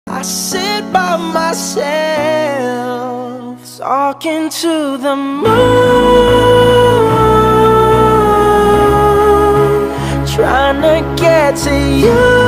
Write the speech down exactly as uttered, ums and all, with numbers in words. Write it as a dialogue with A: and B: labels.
A: I sit by myself, talking to the moon, trying to get to you.